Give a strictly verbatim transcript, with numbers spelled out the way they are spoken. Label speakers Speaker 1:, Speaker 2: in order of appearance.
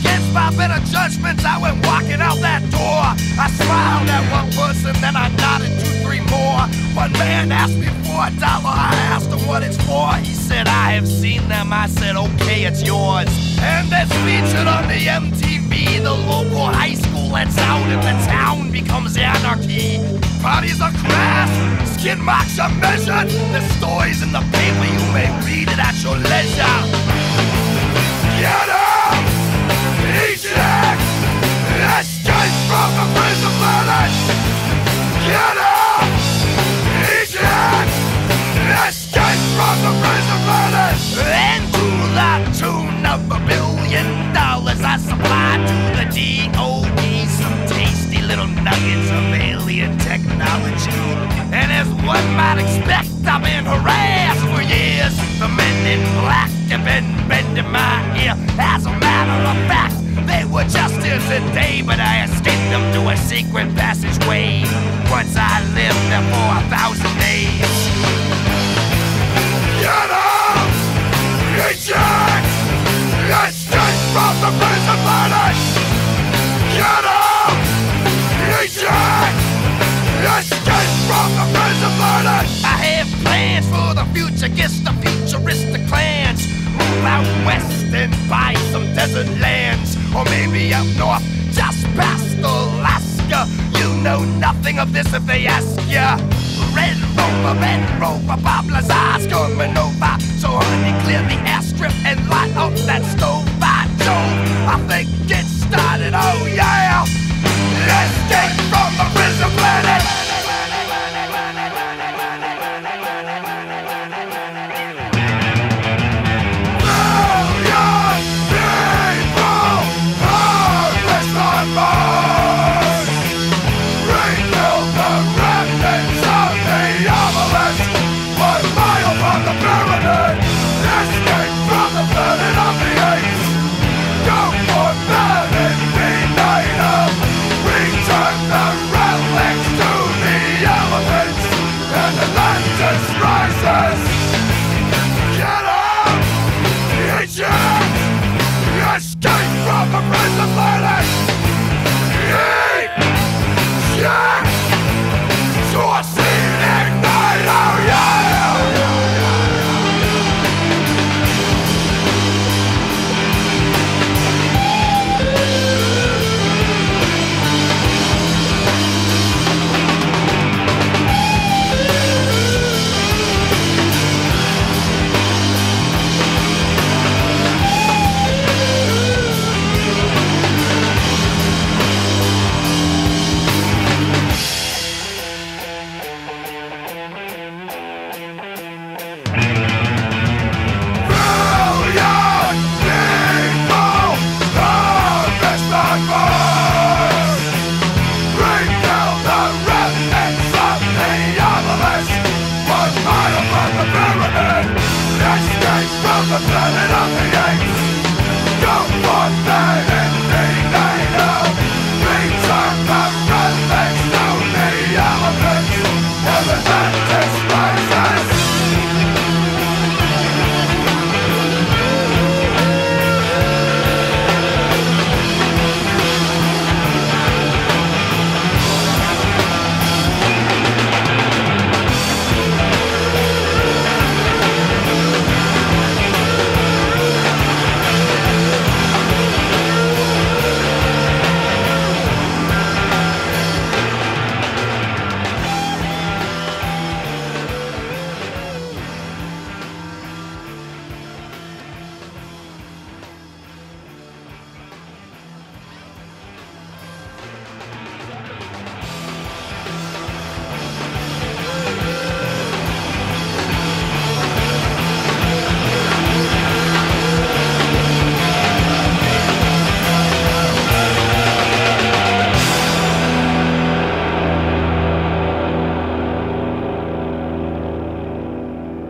Speaker 1: Against my better judgments, I went walking out that door. I smiled at one person, then I nodded two, three more. One man asked me for a dollar, I asked him what it's for. He said, I have seen them. I said, okay, it's yours. And that's featured on the M T V. The local high school lets out and the town becomes anarchy. Parties are crashed, skid marks are measured. The stories in the paper, you may read it at your leisure. Get up! Eject! Escape from the prison planet! Get up! Eject! Escape from the prison planet! And to the tune of a billion dollars I supply to the D O E some tasty little nuggets of alien technology. And as one might expect, I've been harassed for years. The men in black have been bending my ear. As a matter of fact, they were just here today, but I escaped them through a secret passageway. Once I lived there for a thousand days. Get up! Eject! Escape from the prison planet! Get up! Eject! Escape from the prison planet! I have plans for the future, guess the futuristic plans. Move out west and buy some desert lands. Or maybe up north, just past Alaska. You know nothing of this if they ask ya. Red Rover, Red Rover, Bob Lazar's coming over. So honey, clear the airstrip and light up that stove by Jove. I think it